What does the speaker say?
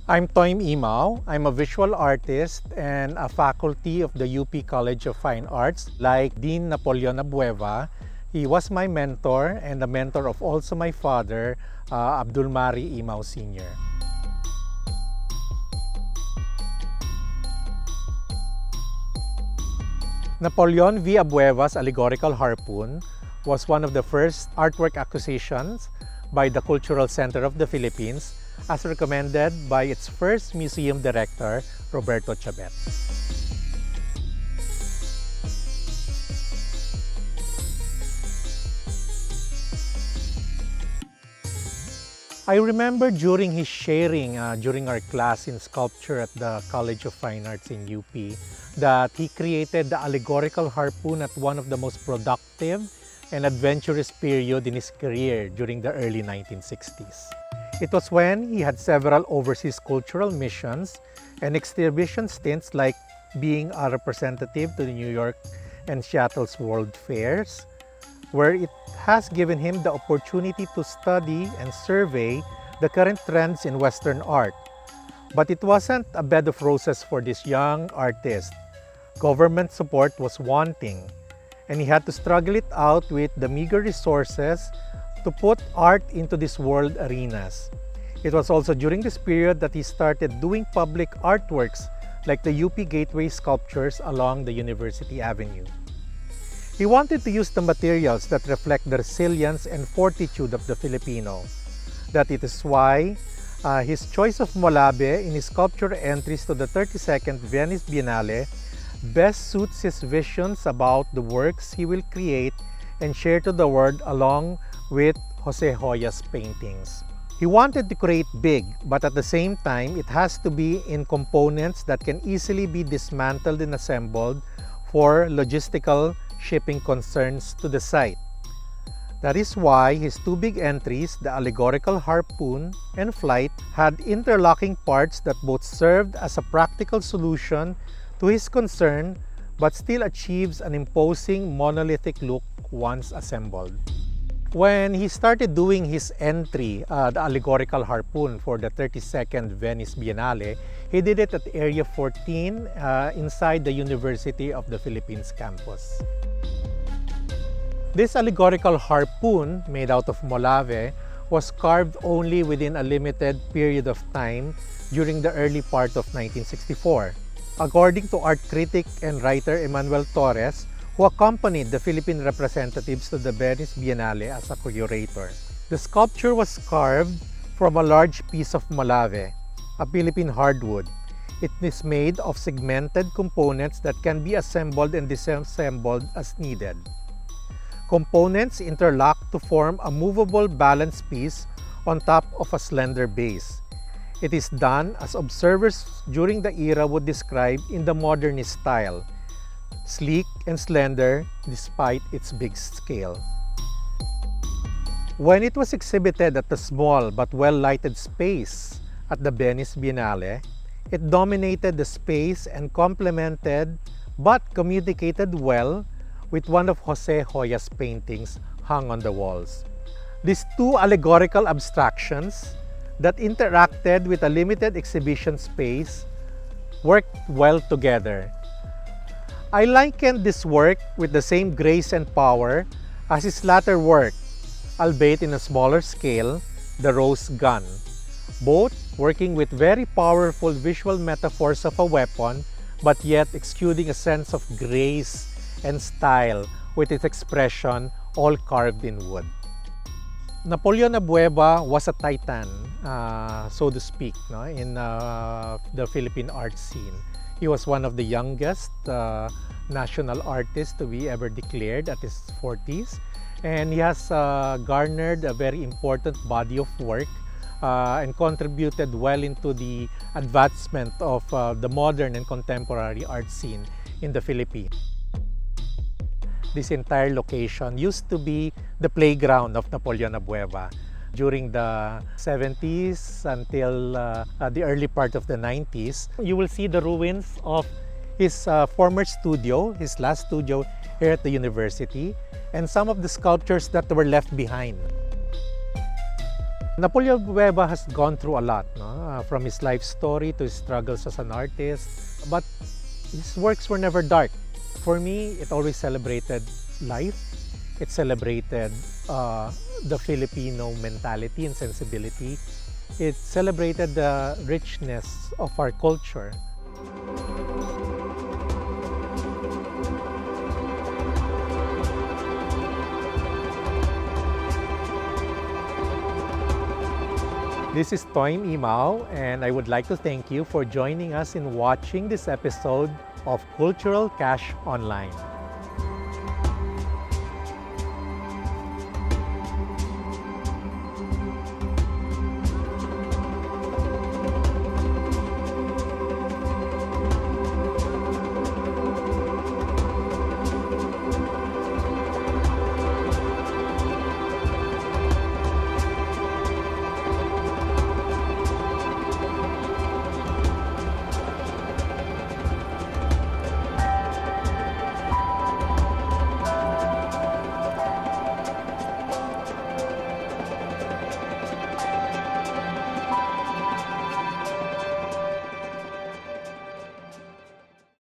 I'm Toym Imao. I'm a visual artist and a faculty of the UP College of Fine Arts. Like Dean Napoleon Abueva, he was my mentor and the mentor of also my father, Abdul Mari Imao Sr. Napoleon V. Abueva's allegorical harpoon was one of the first artwork acquisitions by the Cultural Center of the Philippines as recommended by its first museum director, Roberto Chabet. I remember during his sharing during our class in sculpture at the College of Fine Arts in UP that he created the allegorical harpoon at one of the most productive and adventurous period in his career during the early 1960s. It was when he had several overseas cultural missions and exhibition stints like being a representative to the New York and Seattle's World Fairs, where it has given him the opportunity to study and survey the current trends in Western art. But it wasn't a bed of roses for this young artist. Government support was wanting, and he had to struggle it out with the meager resources to put art into these world arenas. It was also during this period that he started doing public artworks like the UP Gateway sculptures along the University Avenue. He wanted to use the materials that reflect the resilience and fortitude of the Filipino. That it is why his choice of Molave in his sculpture entries to the 32nd Venice Biennale best suits his visions about the works he will create and share to the world along with Jose Joya's paintings. He wanted to create big, but at the same time, it has to be in components that can easily be dismantled and assembled for logistical shipping concerns to the site. That is why his two big entries, the allegorical harpoon and flight, had interlocking parts that both served as a practical solution to his concern but still achieves an imposing monolithic look once assembled. When he started doing his entry, the allegorical harpoon for the 32nd Venice Biennale, he did it at Area 14 inside the University of the Philippines campus. This allegorical harpoon, made out of Molave, was carved only within a limited period of time during the early part of 1964. According to art critic and writer Emmanuel Torres, who accompanied the Philippine representatives to the Venice Biennale as a curator. The sculpture was carved from a large piece of Molave, a Philippine hardwood. It is made of segmented components that can be assembled and disassembled as needed. Components interlock to form a movable balance piece on top of a slender base. It is done as observers during the era would describe in the modernist style, sleek and slender despite its big scale. When it was exhibited at the small but well-lighted space at the Venice Biennale, it dominated the space and complemented but communicated well with one of Jose Joya's paintings hung on the walls. These two allegorical abstractions that interacted with a limited exhibition space worked well together. I likened this work with the same grace and power as his latter work, albeit in a smaller scale, The Rose Gun, both working with very powerful visual metaphors of a weapon but yet exuding a sense of grace and style with its expression all carved in wood. Napoleon Abueva was a titan, so to speak, in the Philippine art scene. He was one of the youngest national artists to be ever declared at his 40s, and he has garnered a very important body of work and contributed well into the advancement of the modern and contemporary art scene in the Philippines. This entire location used to be the playground of Napoleon Abueva during the 70s until the early part of the 90s. You will see the ruins of his former studio, his last studio here at the university, and some of the sculptures that were left behind. Napoleon Bueva has gone through a lot, no? From his life story to his struggles as an artist, but his works were never dark. For me, it always celebrated life. It celebrated the Filipino mentality and sensibility. It celebrated the richness of our culture. This is Toym Imao, and I would like to thank you for joining us in watching this episode of Cultural Cash Online.